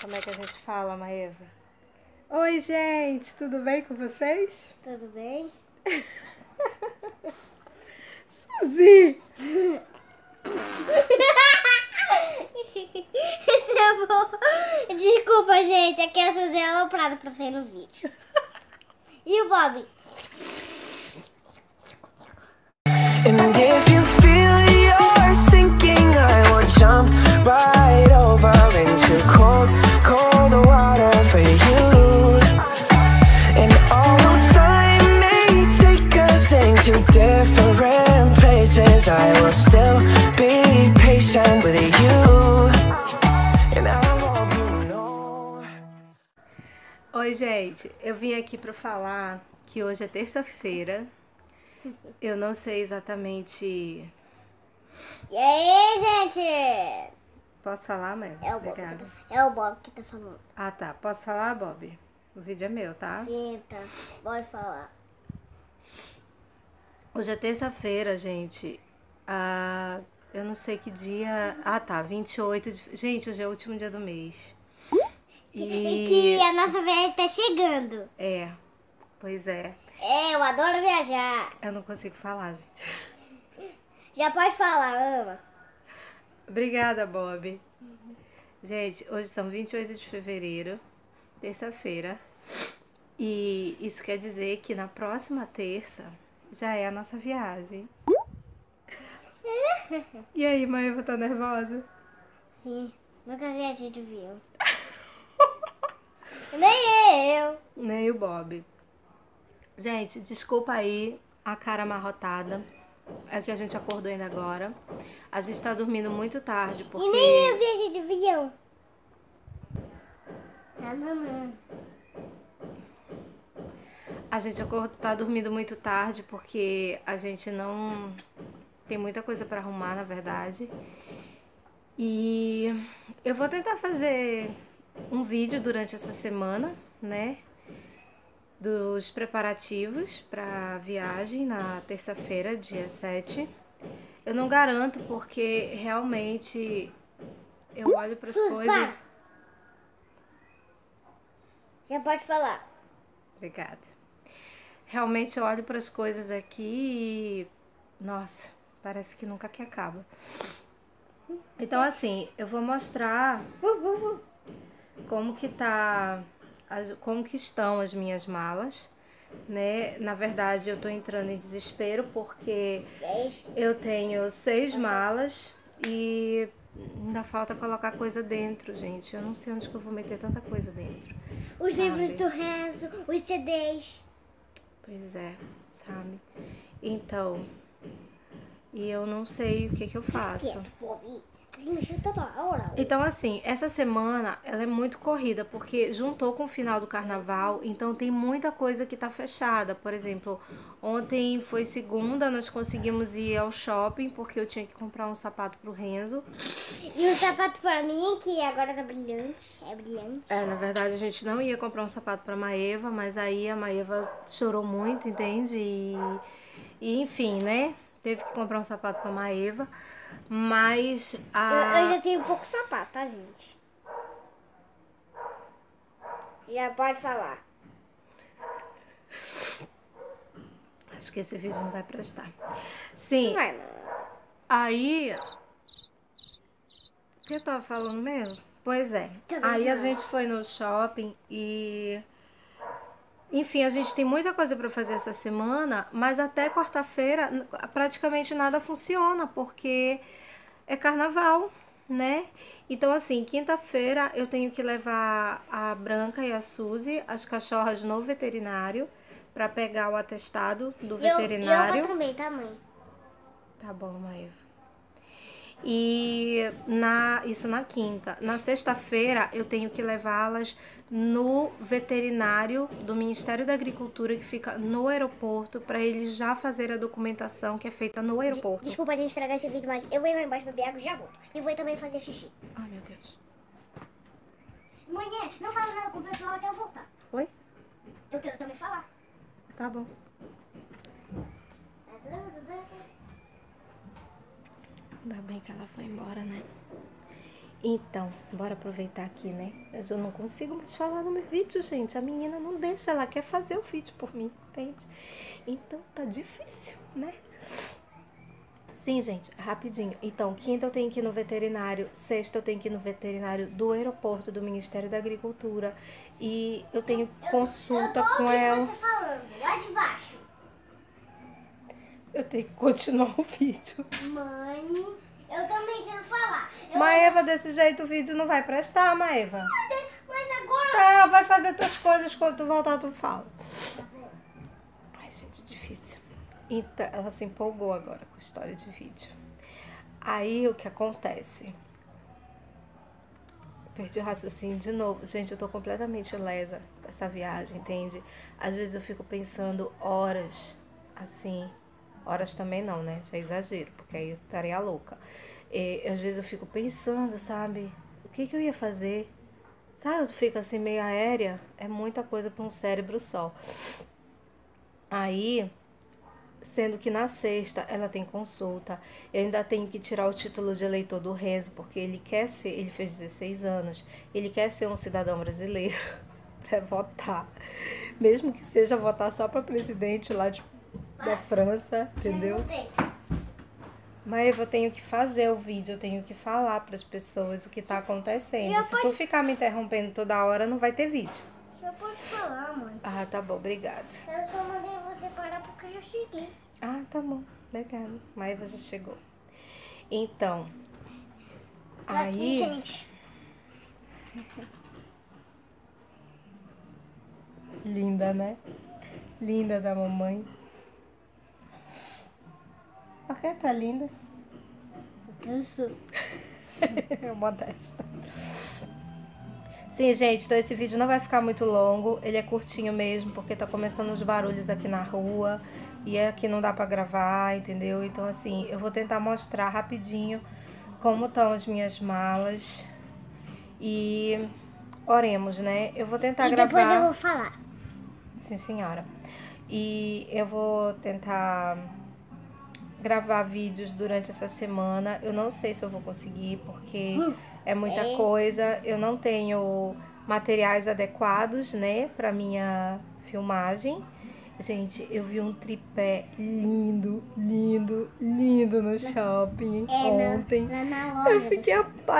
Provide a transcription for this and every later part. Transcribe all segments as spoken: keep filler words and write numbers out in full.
Como é que a gente fala, Maeva? Oi, gente, tudo bem com vocês? Tudo bem? Suzy! Desculpa, gente, aqui é a Suzy aloprada pra sair no vídeo. E o Bob? And if you feel you're sinking, I will jump right over into cold, cold water for you. And although time may take us into different places, I will still be patient with you. And I hope you know. Oi, gente, eu vim aqui pra falar que hoje é terça-feira. Eu não sei exatamente. E aí, gente? Posso falar, Maeva? É o Bob, que Obrigada. tá, é o Bob que tá falando. Ah, tá. Posso falar, Bob? O vídeo é meu, tá? Sim, tá. Pode falar. Hoje é terça-feira, gente. Ah, eu não sei que dia. Ah, tá. vinte e oito de. Gente, hoje é o último dia do mês. E que a nossa viagem tá chegando. É, pois é. É, eu adoro viajar. Eu não consigo falar, gente. Já pode falar, Ana. Obrigada, Bob. Gente, hoje são vinte e oito de fevereiro, terça-feira. E isso quer dizer que na próxima terça já é a nossa viagem. E aí, Maeva, tá nervosa? Sim, nunca viajei de avião. Nem eu. Nem o Bob. Gente, desculpa aí a cara amarrotada. É que a gente acordou ainda agora. A gente tá dormindo muito tarde porque... E nem eu viajei de avião. Ah, mamãe. A gente acor- tá dormindo muito tarde porque a gente não... Tem muita coisa pra arrumar, na verdade. E eu vou tentar fazer um vídeo durante essa semana, né? Dos preparativos para a viagem na terça-feira, dia sete. Eu não garanto porque realmente eu olho para as Suzy, coisas. para. Já pode falar. Obrigada. Realmente eu olho para as coisas aqui e nossa, parece que nunca que acaba. Então assim, eu vou mostrar como que tá, as- como que estão as minhas malas, né? Na verdade, eu tô entrando em desespero porque dez. eu tenho seis malas e ainda falta colocar coisa dentro, gente. Eu não sei onde que eu vou meter tanta coisa dentro. Os sabe? livros do Renzo, os C Ds. Pois é, sabe? Então, e eu não sei o que que eu faço. Quieto, Bob. Você mexeu toda hora. Então, assim, essa semana ela é muito corrida, porque juntou com o final do carnaval, então tem muita coisa que tá fechada. Por exemplo, ontem foi segunda, nós conseguimos ir ao shopping, porque eu tinha que comprar um sapato pro Renzo. E o sapato pra mim, que agora tá brilhante. É brilhante. É, na verdade, a gente não ia comprar um sapato pra Maeva, mas aí a Maeva chorou muito, entende? E, e enfim, né? Teve que comprar um sapato pra Maeva, mas a... Eu, eu já tenho pouco sapato, tá, gente? Já pode falar. Acho que esse vídeo não vai prestar. Sim, Vai, não. aí... O que eu tava falando mesmo? Pois é. Também Aí a já. gente foi no shopping e... Enfim, a gente tem muita coisa pra fazer essa semana, mas até quarta-feira n- praticamente nada funciona, porque é carnaval, né? Então, assim, quinta-feira eu tenho que levar a Branca e a Suzy, as cachorras, no veterinário, pra pegar o atestado do E eu, e eu veterinário. vou também, tá, mãe? Tá bom, Maeva. E na, isso na quinta. Na sexta-feira eu tenho que levá-las no veterinário do Ministério da Agricultura, que fica no aeroporto, para eles já fazerem a documentação que é feita no aeroporto. Desculpa a gente estragar esse vídeo, mas eu vou ir lá embaixo beber água e já volto. E vou também fazer xixi. Ai, meu Deus. Mãe, não fala nada com o pessoal até eu voltar. Oi? Eu quero também falar. Tá bom. Ainda bem que ela foi embora, né? Então, bora aproveitar aqui, né? Eu não consigo mais falar no meu vídeo, gente. A menina não deixa, ela quer fazer o vídeo por mim, entende? Então, tá difícil, né? Sim, gente, rapidinho. Então, quinta eu tenho que ir no veterinário, sexta eu tenho que ir no veterinário do aeroporto do Ministério da Agricultura e eu tenho consulta eu tô com ouvindo ela. você falando, lá de baixo. Eu tenho que continuar o vídeo. Mãe, eu também quero falar. Eu Maeva, desse jeito o vídeo não vai prestar, Maeva. Mas agora... Ah, vai fazer tuas coisas, quando tu voltar tu fala. Ai, gente, difícil. Então, ela se empolgou agora com a história de vídeo. Aí, o que acontece? Perdi o raciocínio de novo. Gente, eu tô completamente lesa com essa viagem, entende? Às vezes eu fico pensando horas, assim... Horas também não, né? Já exagero, porque aí eu estaria louca. E, às vezes eu fico pensando, sabe? O que que eu ia fazer? Sabe? Fica assim meio aérea. É muita coisa para um cérebro só. Aí... Sendo que na sexta ela tem consulta, eu ainda tenho que tirar o título de eleitor do Renzo, porque ele quer ser, ele fez dezesseis anos, ele quer ser um cidadão brasileiro para votar, mesmo que seja votar só para presidente lá de, da França, entendeu? Mas eu tenho que fazer o vídeo, eu tenho que falar para as pessoas o que tá acontecendo. Se tu ficar me interrompendo toda hora, não vai ter vídeo. Já pode falar, mãe. Ah, tá bom, obrigada. Eu só mandei você parar porque eu já cheguei. Ah, tá bom, obrigada. Maeva já chegou. Então, Tô aí... aqui, gente. Linda, né? Linda da mamãe. Por que tá linda? Porque eu sou. É modesta. Sim, gente, então esse vídeo não vai ficar muito longo. Ele é curtinho mesmo, porque tá começando os barulhos aqui na rua. E aqui não dá pra gravar, entendeu? Então, assim, eu vou tentar mostrar rapidinho como estão as minhas malas. E oremos, né? Eu vou tentar e gravar... depois eu vou falar. Sim, senhora. E eu vou tentar gravar vídeos durante essa semana. Eu não sei se eu vou conseguir, porque hum, é muita é. coisa. Eu não tenho materiais adequados, né, pra minha filmagem. Gente, eu vi um tripé lindo, lindo, lindo no shopping é, ontem. Na, na, na loja. Eu fiquei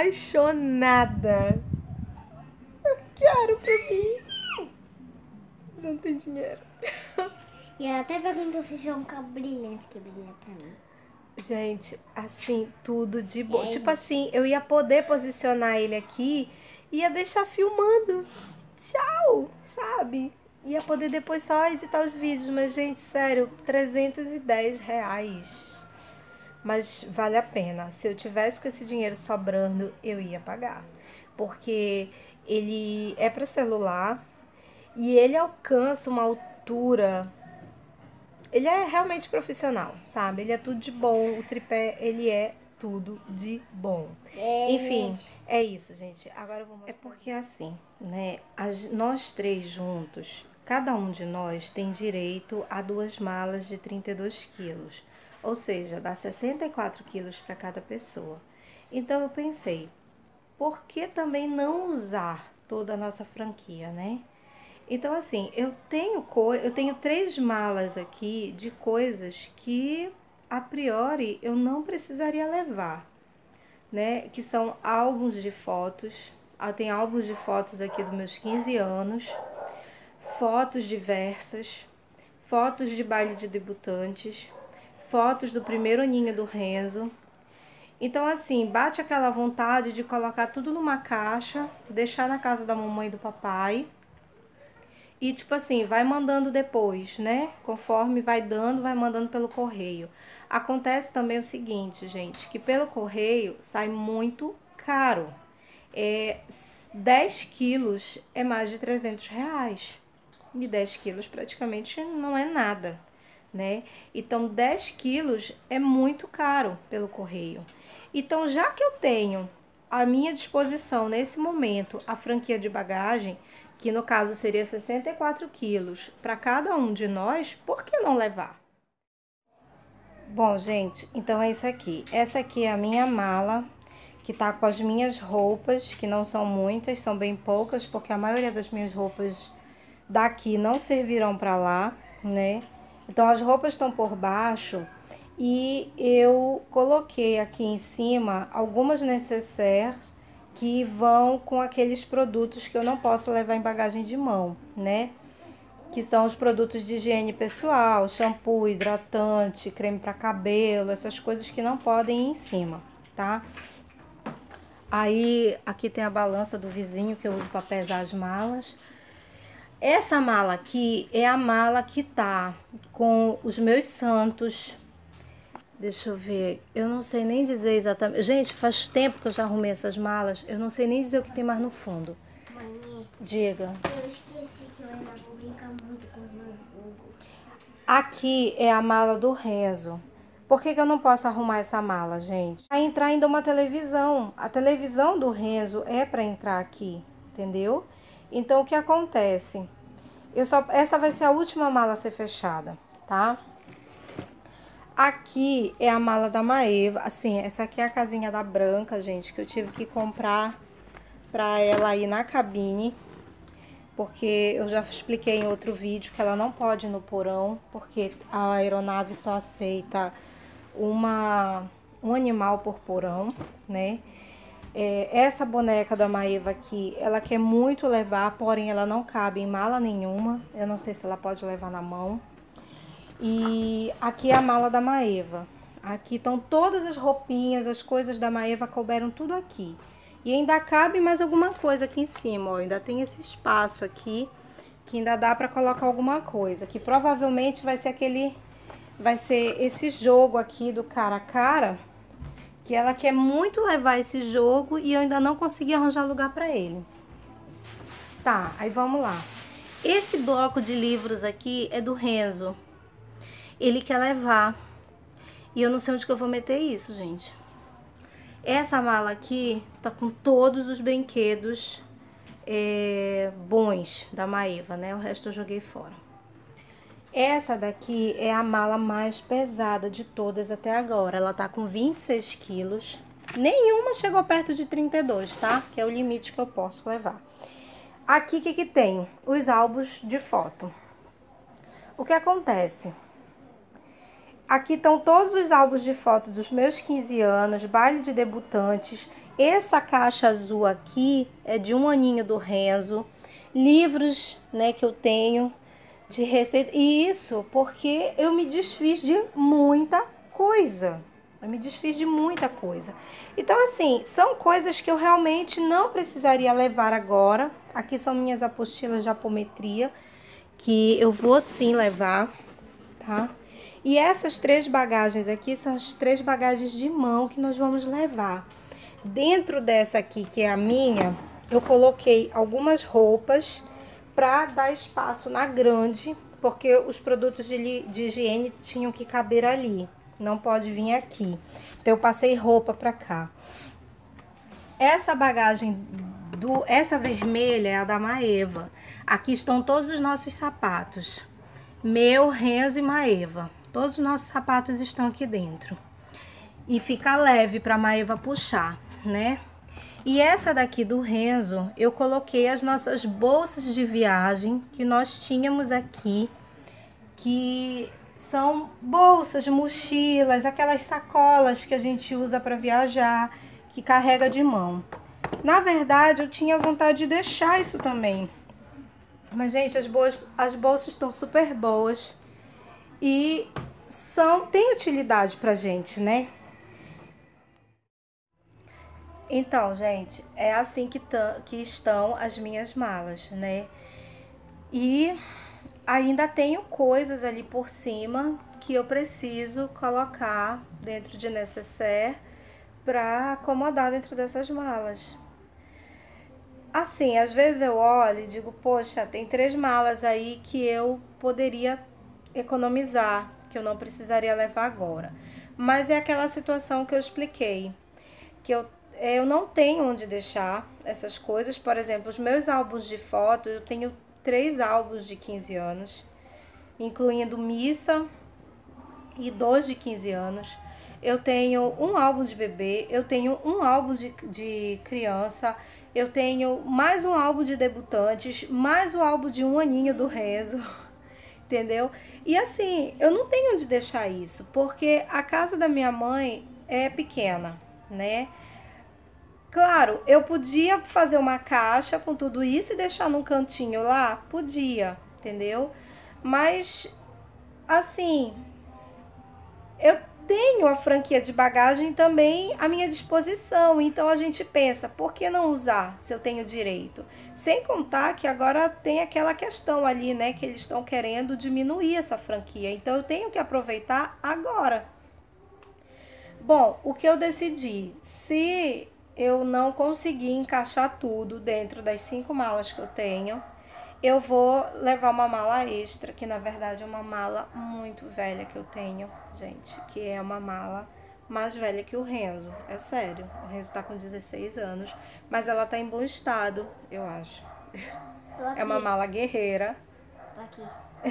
apaixonada. Eu quero pra mim. Mas eu não tenho dinheiro. E ela até perguntou se tinha um cabo brilhante que brilha pra mim. Gente, assim, tudo de boa. É tipo isso. Assim, eu ia poder posicionar ele aqui e ia deixar filmando. Tchau, sabe? Ia poder depois só editar os vídeos. Mas, gente, sério, trezentos e dez reais. Mas vale a pena. Se eu tivesse com esse dinheiro sobrando, eu ia pagar. Porque ele é para celular e ele alcança uma altura... Ele é realmente profissional, sabe? Ele é tudo de bom. O tripé, ele é tudo de bom. É, enfim, gente. É isso, gente. Agora eu vou mostrar. É porque assim, né? As, nós três juntos, cada um de nós tem direito a duas malas de trinta e dois quilos. Ou seja, dá sessenta e quatro quilos para cada pessoa. Então eu pensei, por que também não usar toda a nossa franquia, né? Então, assim, eu tenho, co eu tenho três malas aqui de coisas que, a priori, eu não precisaria levar, né? Que são álbuns de fotos. Eu tenho álbuns de fotos aqui dos meus quinze anos, fotos diversas, fotos de baile de debutantes, fotos do primeiro ninho do Renzo. Então, assim, bate aquela vontade de colocar tudo numa caixa, deixar na casa da mamãe e do papai. E, tipo assim, vai mandando depois, né? Conforme vai dando, vai mandando pelo correio. Acontece também o seguinte, gente, que pelo correio sai muito caro. É, dez quilos é mais de trezentos reais. E dez quilos praticamente não é nada, né? Então, dez quilos é muito caro pelo correio. Então, já que eu tenho à minha disposição, nesse momento, a franquia de bagagem... que no caso seria sessenta e quatro quilos para cada um de nós, por que não levar? Bom, gente, então é isso aqui. Essa aqui é a minha mala, que que tá com as minhas roupas, que não são muitas, são bem poucas, porque a maioria das minhas roupas daqui não servirão para lá, né? Então as roupas estão por baixo e eu coloquei aqui em cima algumas necessaires que vão com aqueles produtos que eu não posso levar em bagagem de mão, né? Que são os produtos de higiene pessoal, shampoo, hidratante, creme para cabelo, essas coisas que não podem ir em cima, tá? Aí aqui tem a balança do vizinho que eu uso para pesar as malas. Essa mala aqui é a mala que tá com os meus santos. Deixa eu ver, eu não sei nem dizer exatamente. Gente, faz tempo que eu já arrumei essas malas, eu não sei nem dizer o que tem mais no fundo. Mãe, Diga. eu esqueci que eu ainda vou brincar muito com os meus jogos. Aqui é a mala do Renzo. Por que que eu não posso arrumar essa mala, gente? Vai entrar ainda uma televisão. A televisão do Renzo é para entrar aqui, entendeu? Então, o que acontece? Eu só, essa vai ser a última mala a ser fechada, tá? Aqui é a mala da Maeva. Assim, essa aqui é a casinha da Branca, gente, que eu tive que comprar pra ela ir na cabine. Porque eu já expliquei em outro vídeo que ela não pode ir no porão, porque a aeronave só aceita uma, um animal por porão, né? É, essa boneca da Maeva aqui, ela quer muito levar, porém ela não cabe em mala nenhuma. Eu não sei se ela pode levar na mão. E aqui é a mala da Maeva. Aqui estão todas as roupinhas, as coisas da Maeva couberam tudo aqui. E ainda cabe mais alguma coisa aqui em cima, ó. Ainda tem esse espaço aqui que ainda dá para colocar alguma coisa. Que provavelmente vai ser aquele, vai ser esse jogo aqui do cara a cara, que ela quer muito levar esse jogo e eu ainda não consegui arranjar lugar para ele. Tá, aí vamos lá. Esse bloco de livros aqui é do Renzo. Ele quer levar. E eu não sei onde que eu vou meter isso, gente. Essa mala aqui tá com todos os brinquedos é, bons da Maeva, né? O resto eu joguei fora. Essa daqui é a mala mais pesada de todas até agora. Ela tá com vinte e seis quilos. Nenhuma chegou perto de trinta e dois, tá? Que é o limite que eu posso levar. Aqui, o que que tem? Os álbuns de foto. O que acontece? Aqui estão todos os álbuns de foto dos meus quinze anos, baile de debutantes. Essa caixa azul aqui é de um aninho do Renzo. Livros, né, que eu tenho de receita. E isso porque eu me desfiz de muita coisa. Eu me desfiz de muita coisa. Então, assim, são coisas que eu realmente não precisaria levar agora. Aqui são minhas apostilas de apometria, que eu vou sim levar, tá? E essas três bagagens aqui são as três bagagens de mão que nós vamos levar. Dentro dessa aqui, que é a minha, eu coloquei algumas roupas para dar espaço na grande, porque os produtos de, de higiene tinham que caber ali, não pode vir aqui. Então eu passei roupa para cá. Essa bagagem, do, essa vermelha é a da Maeva. Aqui estão todos os nossos sapatos. Meu, Renzo e Maeva. Todos os nossos sapatos estão aqui dentro. E fica leve para a Maeva puxar, né? E essa daqui do Renzo, eu coloquei as nossas bolsas de viagem que nós tínhamos aqui, que são bolsas, mochilas, aquelas sacolas que a gente usa para viajar, que carrega de mão. Na verdade, eu tinha vontade de deixar isso também. Mas, gente, as bolsas, as bolsas estão super boas e são, tem utilidade pra gente, né? Então, gente, é assim que, que estão as minhas malas, né? E ainda tenho coisas ali por cima que eu preciso colocar dentro de necessaire para acomodar dentro dessas malas. Assim, às vezes eu olho e digo, poxa, tem três malas aí que eu poderia economizar, que eu não precisaria levar agora. Mas é aquela situação que eu expliquei, que eu, eu não tenho onde deixar essas coisas. Por exemplo, os meus álbuns de foto, eu tenho três álbuns de quinze anos, incluindo missa e dois de quinze anos. eu tenho um álbum de bebê, eu tenho um álbum de, de criança, eu tenho mais um álbum de debutantes, mais o álbum de um aninho do Renzo, entendeu? E assim, eu não tenho onde deixar isso, porque a casa da minha mãe é pequena, né? Claro, eu podia fazer uma caixa com tudo isso e deixar num cantinho lá? Podia, entendeu? Mas, assim, eu tenho a franquia de bagagem também à minha disposição. Então a gente pensa, por que não usar se eu tenho direito? Sem contar que agora tem aquela questão ali, né? Que eles estão querendo diminuir essa franquia. Então eu tenho que aproveitar agora. Bom, o que eu decidi? Se eu não conseguir encaixar tudo dentro das cinco malas que eu tenho, eu vou levar uma mala extra, que na verdade é uma mala muito velha que eu tenho, gente, que é uma mala mais velha que o Renzo, é sério. O Renzo tá com dezesseis anos, mas ela tá em bom estado, eu acho. Tô aqui. É uma mala guerreira. Tô aqui.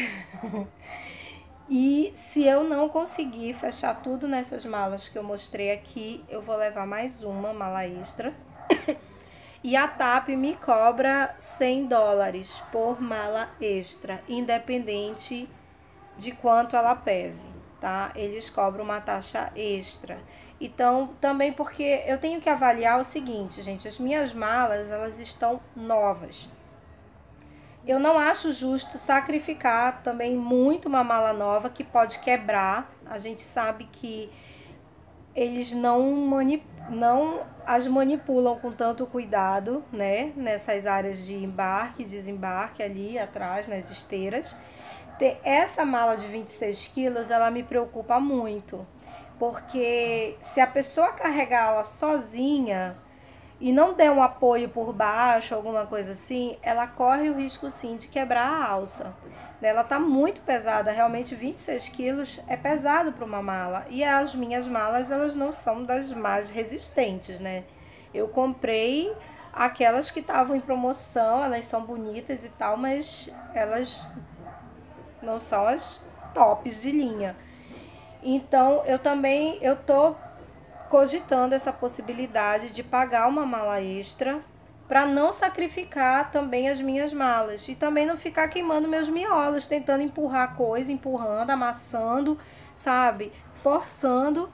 E se eu não conseguir fechar tudo nessas malas que eu mostrei aqui, eu vou levar mais uma mala extra. E a T A P me cobra cem dólares por mala extra, independente de quanto ela pese, tá? Eles cobram uma taxa extra. Então, também porque eu tenho que avaliar o seguinte, gente, as minhas malas, elas estão novas. Eu não acho justo sacrificar também muito uma mala nova que pode quebrar. A gente sabe que eles não, manip... não as manipulam com tanto cuidado, né? Nessas áreas de embarque e desembarque ali atrás, nas esteiras. Essa mala de vinte e seis quilos, ela me preocupa muito. Porque se a pessoa carregar ela sozinha e não der um apoio por baixo, alguma coisa assim, ela corre o risco sim de quebrar a alça. Ela tá muito pesada, realmente vinte e seis quilos é pesado para uma mala. E as minhas malas, elas não são das mais resistentes, né? Eu comprei aquelas que estavam em promoção, elas são bonitas e tal, mas elas não são as tops de linha. Então, eu também, eu tô cogitando essa possibilidade de pagar uma mala extra para não sacrificar também as minhas malas e também não ficar queimando meus miolos, tentando empurrar coisa, empurrando, amassando, sabe? Forçando.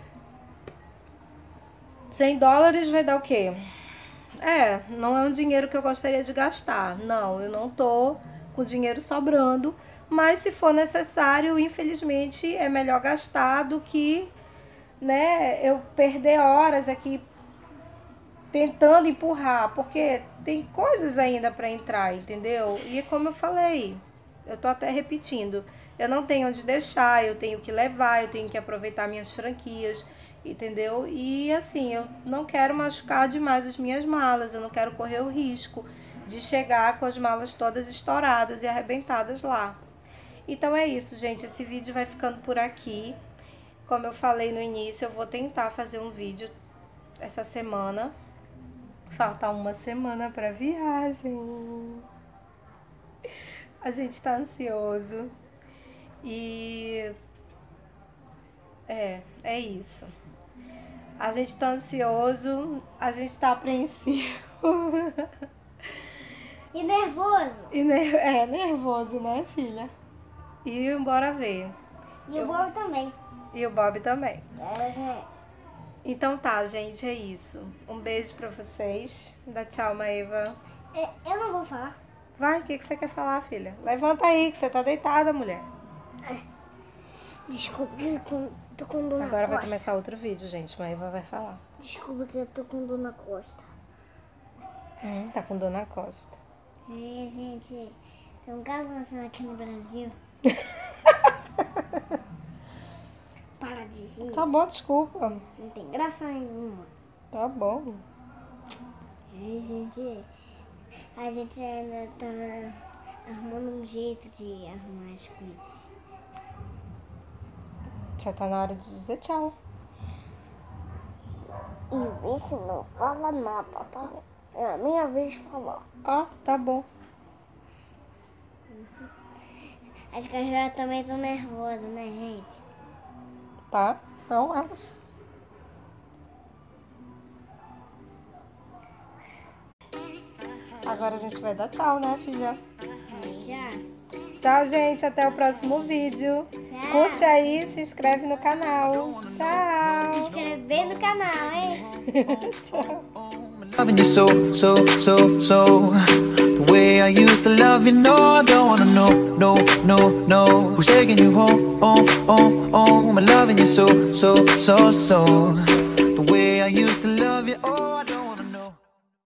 cem dólares vai dar o quê? É, não é um dinheiro que eu gostaria de gastar. Não, eu não tô com dinheiro sobrando, mas se for necessário, infelizmente, é melhor gastar do que, né, eu perder horas aqui tentando empurrar, porque tem coisas ainda para entrar, entendeu? E como eu falei, eu tô até repetindo, eu não tenho onde deixar, eu tenho que levar, eu tenho que aproveitar minhas franquias, entendeu? E assim, eu não quero machucar demais as minhas malas, eu não quero correr o risco de chegar com as malas todas estouradas e arrebentadas lá. Então é isso, gente, esse vídeo vai ficando por aqui. Como eu falei no início, eu vou tentar fazer um vídeo essa semana. Falta uma semana pra viagem. A gente tá ansioso. E é, é isso. A gente tá ansioso, a gente tá apreensivo. E nervoso. E ner- é nervoso, né, filha? E bora ver. E o Bob também. E o Bob também. É, gente. Então tá, gente, é isso. Um beijo pra vocês. Dá tchau, Maeva. É, eu não vou falar. Vai, o que, que você quer falar, filha? Levanta aí, que você tá deitada, mulher. Desculpa que eu tô- tô com dor na Agora vai costa. começar outro vídeo, gente. Maeva vai falar. Desculpa que eu tô com dor na costa. Hum, tá com dor na costa. É, gente. Tem um caso passando aqui no Brasil. Para de rir. Tá bom, desculpa. Não tem graça nenhuma. Tá bom. É, gente. A gente ainda tá arrumando um jeito de arrumar as coisas. Já tá na hora de dizer tchau. E vê se não fala nada, tá? É a minha vez de falar. Ó, tá bom. As cachorras também estão nervosas, né, gente? Tá? Não acho. Agora a gente vai dar tchau, né, filha? Tchau. Tchau, gente. Até o próximo vídeo. Tchau. Curte aí, se inscreve no canal. Tchau. Se inscrever no canal, hein? Tchau. Loving you so, so, so, so. The way I used to love you, no, I don't wanna know, no, no, no. Who's taking you home, home, home, home? I'm loving you so, so, so, so. The way I used to love you, oh, I